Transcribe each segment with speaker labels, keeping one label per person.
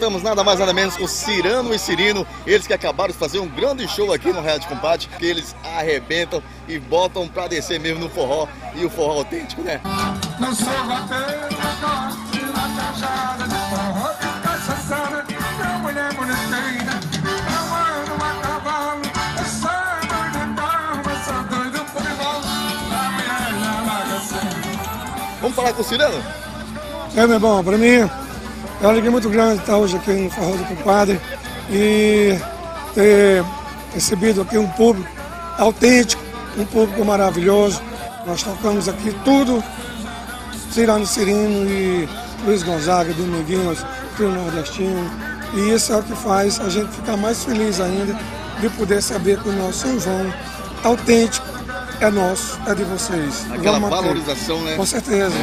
Speaker 1: estamos nada mais nada menos com Cirano e Cirino, eles que acabaram de fazer um grande show aqui no Arraial de Compadre, que eles arrebentam e botam pra descer mesmo no forró, e o forró autêntico, né?
Speaker 2: Não sou bater na corte, na cajada de forró, cachaçada, minha mulher bonitinha, eu ando a cavalo, eu sou doido de carro, mas sou doido por igual, a mulher na bagaceira.
Speaker 1: Vamos falar com o Cirano?
Speaker 3: Meu irmão, para mim é uma alegria muito grande estar hoje aqui no Forró do Compadre e ter recebido aqui um público autêntico, um público maravilhoso. Nós tocamos aqui tudo, Cirano e Cirino e Luiz Gonzaga, Dominguinhos, Trio Nordestino. E isso é o que faz a gente ficar mais feliz ainda de poder saber que o nosso São João autêntico é nosso, é de vocês.
Speaker 1: Aquela valorização, né?
Speaker 3: Com certeza.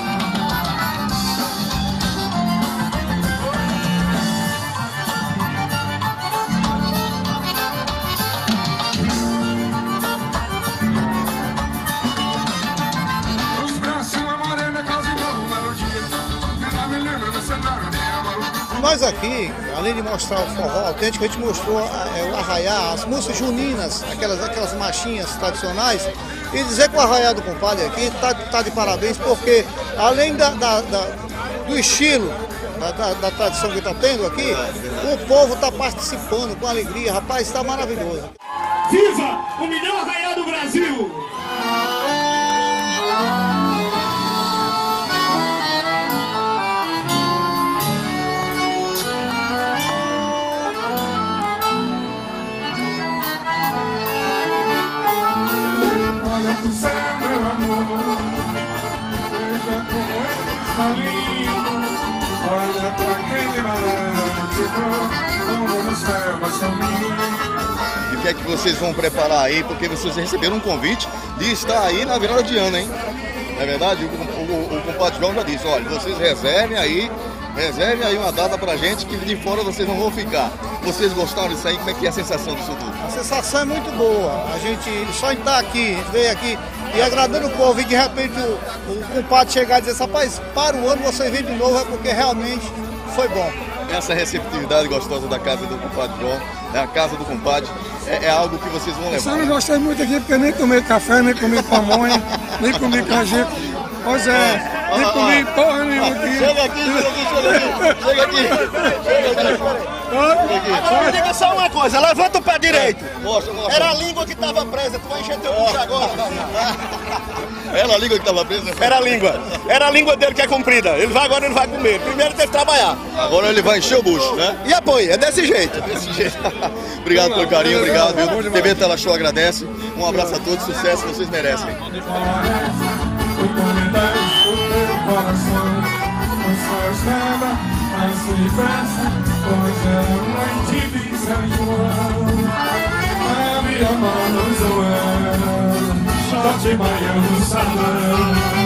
Speaker 4: Nós aqui, além de mostrar o forró autêntico, a gente mostrou o arraiá, as músicas juninas, aquelas marchinhas tradicionais, e dizer que o Arraial do Compadre aqui tá de parabéns, porque além do estilo, da tradição que está tendo aqui, o povo está participando com alegria, rapaz, está maravilhoso.
Speaker 5: Viva o melhor arraial do Brasil!
Speaker 2: Olha pro céu, meu amor, veja como ele está lindo. Olha pra aquele marante, como no céu vai sumir.
Speaker 1: E o que é que vocês vão preparar aí? Porque vocês receberam um convite de estar aí na virada de ano, hein? Não é verdade? O compadre João já disse, olha, vocês reservem aí uma data pra gente que de fora vocês não vão ficar. Vocês gostaram disso aí? Como é que é a sensação disso tudo?
Speaker 4: A sensação é muito boa. A gente só estar aqui, a gente veio aqui e agradando o povo e de repente o compadre chegar e dizer, rapaz, para o ano você vem de novo, é porque realmente foi bom.
Speaker 1: Essa receptividade gostosa da casa do compadre João, a casa do compadre, é algo que vocês vão levar.
Speaker 3: Eu não gostei muito aqui porque nem comi café, nem comi pamonha, nem comi canjico. Pois é, nem comi porra nenhuma aqui.
Speaker 1: Chega aqui.
Speaker 6: Agora me diga só uma coisa, levanta o pé direito.
Speaker 1: Mostra.
Speaker 6: Era a língua que estava presa, tu vai encher teu bucho agora.
Speaker 1: Era a língua que estava presa?
Speaker 6: Era a língua dele que é comprida. Ele vai comer. Primeiro tem que trabalhar.
Speaker 1: Agora ele vai encher o bucho, né?
Speaker 6: E apoio, é desse jeito.
Speaker 1: Obrigado pelo carinho, obrigado, viu? TV Tela Show agradece. Um abraço a todos, sucesso, vocês merecem.
Speaker 2: O comentário do meu coração, não só estava mais depressa, pois era noite de São João. A minha mão no zoão, short baiano no salão.